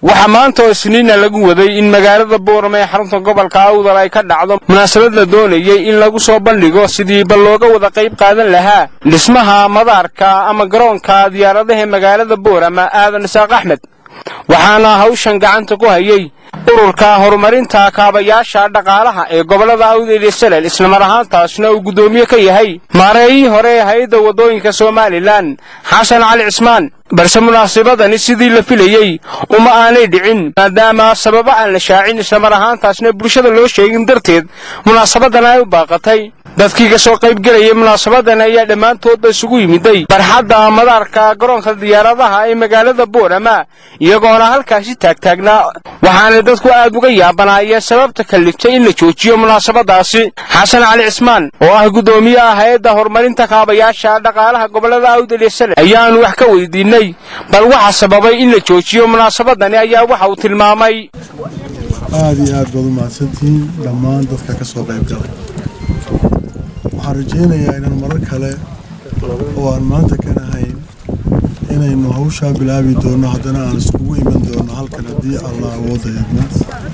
waxaa maanta oo isniina lagu waday in magaalada Boorama ee xarunta gobolka Awdal ay ka dhacdo munaasabad la doonayay in lagu soo bandhigo sidii bal looga wada qayb qaadan lahaa dhismaha madaarka ama garoonka diyaaradaha magaalada Boorama Aadan Isaaq Axmed waxaana hawshan gacanta ku hayay ururka horumarinta kaabayaasha dhaqaalaha ee gobolada Awdal iyo Salel isla mar ahaantaasna uu gudoomiye ka yahay maareeyay hore hay'adda wadooyinka Soomaaliland Xasan Cali Cismaan balse munaasabadani sidii la filayay uma aanay dhicin maadaama sababa aan la shaacin isla mar ahaantaasna bulshada loo sheegin darteed munaasabadan ay u baaqatay dadkii ka soo qayb galay munaasabadan ayaa dhamaantood isugu yimiday barxadda madaarka garoonka diyaaradaha ee magaalada Boorama iyagoona halkaasi taagtaagnaa waxaana dadku aad uga yaabanaayeen sababta kaliftay in la joojiyo munaasabadaasi Xasan Cali Cismaan oo ah gudoomiyaha hay'adda horumarinta kaabayaasha dhaqaalaha gobolada Awdal iyo Salel ayaan wax ka weydiinay bal waxa sababay in la joojiyo munaasabadani ayaa waxa uu tilmaamay aad iyo aad baad u mahadsantihiin dhammaan dadka ka soo qayb galay waxaan rajaynayaa inaan marar kale oo aan maanta ka nahayn inaynu hawshaa bilaabi doono haddana aan iskugu iman doono halkan haddii Allah awoodo idmo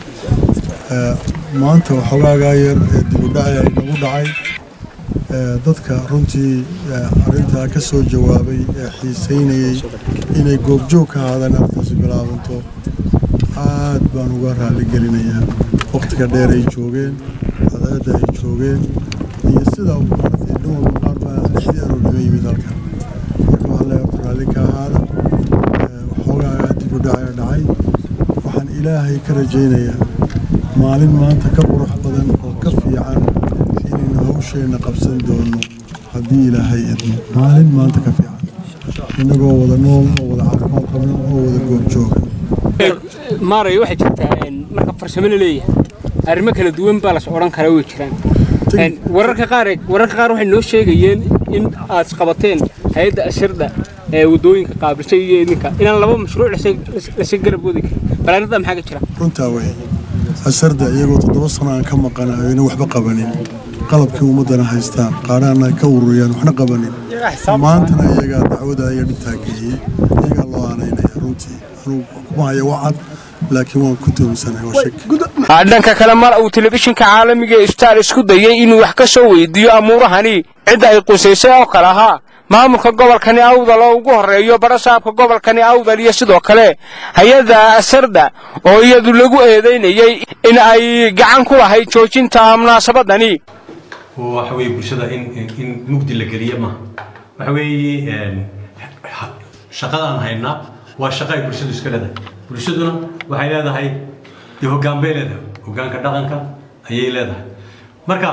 maanta waxoogaa yar dib u dhac ay nagu dhacay dadka runtii arrintaa ka soo jawaabay xiisaynayay inay goobjoog ka ahaadaan arrintaasi bilaabanto aad baan uga raali gelinayaa waqtiga dheer ay joogeen cadaalada ay joogeen iyo sida dhowr qaar baa lixdii aroornimo yimid halkan marka waxaa leeyahay raali ka ahaada waxoogaa dib u dhacay waxaan ilaahay ka rajaynayaa maalin maanta ka qurux badan oo ka fiican inaynu hawsheena qabsan doono haddii ilaahay idmo maalin maanta ka fiican inagoo wada nool oo wada caafimaad qabno oo wada goobjooga maaray waxa jirtaa marka farsamo leeyahay arrimo kala duwan baa la oran karaa way jiraan wararka qaar waxay noo sheegayeen in aad qabateen hay'adda asirda ee wadooyinka qaabilsay iyo idinka inaan laba mashruuc la garab wadi balaanada maxaa ka jira runtaa way asirda iyagoo 7 sano aan ka maqanayo inay waxba qabanin qalabkii ummadana haystaan qaarana ka ururiyaan waxna qabanin maantana iyaga dacwada ay dhintaageeyay iyaga loo aaneynay runtii kuma haya wacad laakiin waan ku toomsanay oo shak dhanka kale mar uu telefishinka caalamiga ee Star isku dayay inuu wax ka soo weydiiyo amuurahani cid ay qusaysay oo kala ahaa maamulka gobolkani Awdal oo ugu horeeyo barasaabka gobolkani Awdal iyo sidoo kale hay'adda asirda oo iyadu lagu eedeynayay in ay gacan ku lahayd joojinta munaasabadani waxa weey bulshada in mugdi la galiyo ma waxa weey shaqadan hayna waa shaqay bulshadu iska leedahay bulshaduna waxay leedahay hoggaan bay leedahay hoggaanka dhaqanka ayay leedahay marka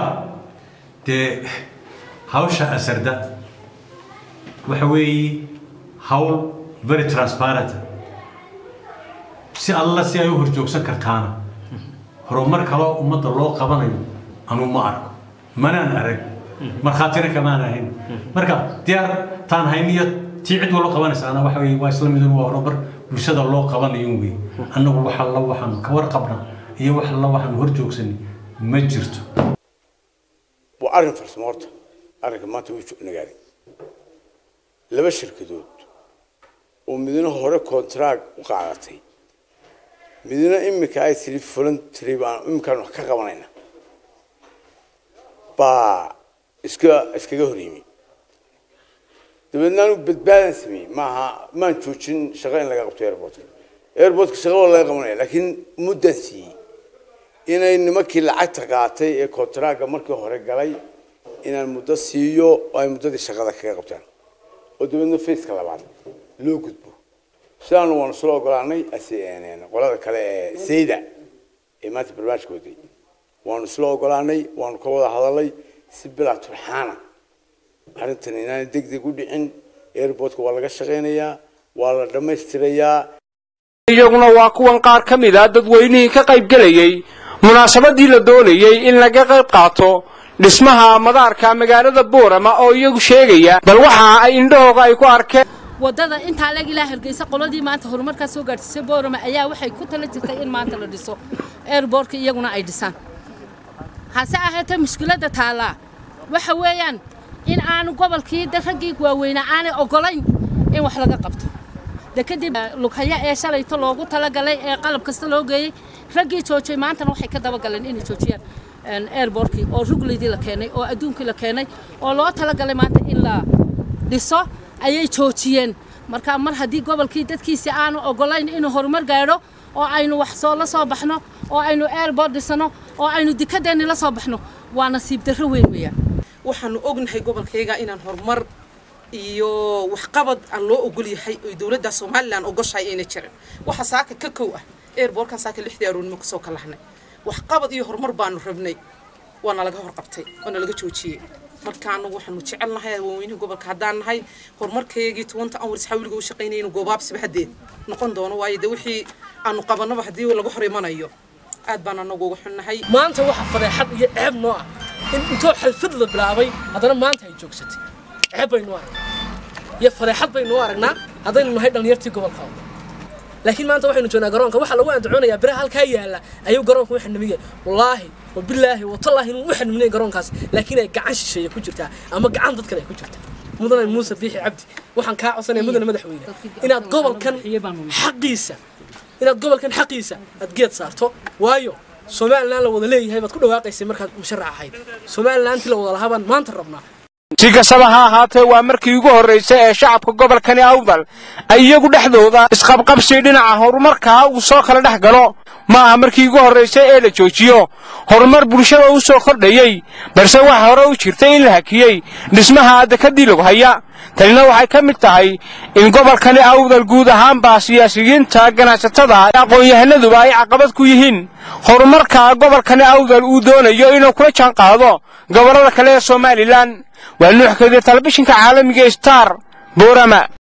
hawsha asarda waxa weey hawl very transparent si alla si ay u horjoogsan kartaan horumar kale ummadda loo qabanayo anu ma arko manaan arag markhaatina kamaan ahayn marka diyaar taan hayniyo tii cid wala qabanaysaana waxa weey waa isla midun waa horumar bulshada loo qabanayo weey annagu waxa la waxaan ka warqabna iyo waxa la waxaan horjoogsan ma jirto buu arrin farsamorta arrinka maanta uu nagaari laba shirkadood oo midna hore contract u qaadatay midna imika ay voluntary baan imkaan wax ka qabanayna baa iskaga horiyay dabadna uu badbaadan sameeyay maaha maan joojin shaqo in laga qabto airportka shaqo laga qabanaya laakiin muddaasi inay nimankii lacagta qaatay ee contractka markii hore galay inaan muddo siiyo oo ay muddadii shaqada kaga qabtaan oo dabadna feeska labaad loo gudbo sidaan waan soo ogolaanay qolada kale ee sayda ee maanta barnaamijkoodii waan soo ogolaanay waan ka wada hadalay si bilaa turxaana arrintan inaan degdeg u dhicin airportka waa laga shaqeynayaa waa la dhameystirayaa iyaguna waa kuwan qaar ka mid ah dadweynihii ka qayb galayay munaasabadii la doonayay in laga qayb qaato dhismaha madaarka magaalada Boorama oo iyagu sheegaya bal waxa ay indhahooda ay ku arkeen wadada inta laga ilaa Hargeysa qoladii maanta horumarka soo gaarsiisay Boorama ayaa waxay ku tala jirtay in maanta la dhiso airportka iyaguna ay dhisaan hase ahaatee mushkiladda taala waxa weeyaan in aanu gobolkii ragii waaweyn aan ogolayn in wax laga qabto dekadib lughaya ee shalayto loogu talagalay ee qalab kasta loo geeyay raggii joojay maantana waxay ka daba galeen inay joojiyaan airportkii oo rugleydii la keenay oo adduunkii la keenay oo loo talagalay maanta in la dhiso ayay joojiyeen marka mar haddii gobolkii dadkiisa aanu ogolayn inuu horumar gaadho oo aynu wax soo la soo baxno oo aynu airport dhisano oo aynu dikadeena la soo baxno waa nasiib darro weyn weeyaan waxaanu ognahay gobolkayga inaan horumar iyo wax qabad aan loo ogol yahay oo dawladda Soomaaliland ogoshay inay jiraan waxa saaka ka kow ah airportkan saaka 6 aroornimo ka soo kalahnay wax qabad iyo horumar baanu rabnay waana laga horqabtay waana laga joojiyay markaan waxaanu jecelnahay waaweynaha gobolka hadaan nahay horumarkeegii 20 hours xawliga u shaqeynayno goobaabsiba hadeed noqon doono waayida wixii aanu qabanaba hadii lagu horimanayo aad baan anagu ugu xunnahay maanta waxa fareexad iyo ceeb noo ah in intuu xalfad la bilaabay hadana maanta ay joogsatay ceeb bay noo aragnaa iyo fareexad bay noo aragnaa hadaynu nahay dhalinyartii gobolka laakiin maanta waxaynu joognaa garoonka waxa lagu andacoonayaa biraha halka yaala ayuu garoonka waxa nabiyay wallahi wabillahi watallahi inuu waxa nabiyay garoonkaas laakiin ay gacan shisheeye ku jirtaa ama gacan dad kale ku jirtaa mudane Muuse Biixi Cabdi waxaan ka codsanay mudane madaxweyne inaad gobolkan xaqiisa aad geed saarto waayo Soomaaliland la wada leeyahay baad ku dhawaaqaysay markaad musharax ahayd Soomaaliland la wada lahaban maanta rabnaa si kastaba ha ahaatee waa markii ugu horreysay ee shacabka gobolkani Awdal ay iyagu dhexdooda isqabqabsi dhinaca horumarka uu soo kala dhex galo ma aha markii ugu horreysay ee la joojiyo horumar bulshada uu soo kordhayay balse waxa hore u jirtay in la hakiyay dhismaha dekadii lagu haya tanina waxay ka mid tahay in gobolkani Awdal guud ahaan baa siyaasiyiinta ganacsatada aqoon-yahanaduba ay caqabad ku yihiin horumarka gobolkani Awdal uu doonayo inuu kula jaan qaado gobolada kale ee Soomaaliland waa nuuxkeeda telefishinka caalamiga Star Boorama